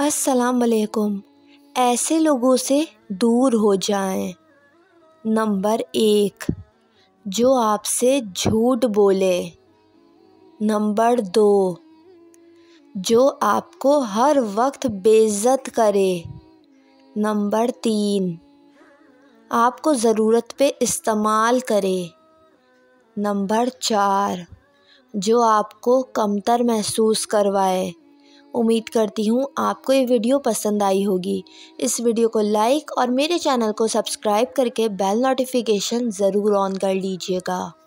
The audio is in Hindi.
अस्सलाम वालेकुम। ऐसे लोगों से दूर हो जाएं। नंबर 1, जो आपसे झूठ बोले। नंबर 2, जो आपको हर वक्त बेइज्जत करे। नंबर 3, आपको ज़रूरत पे इस्तेमाल करे। नंबर 4, जो आपको कमतर महसूस करवाए। उम्मीद करती हूँ आपको ये वीडियो पसंद आई होगी। इस वीडियो को लाइक और मेरे चैनल को सब्सक्राइब करके बेल नोटिफिकेशन ज़रूर ऑन कर लीजिएगा।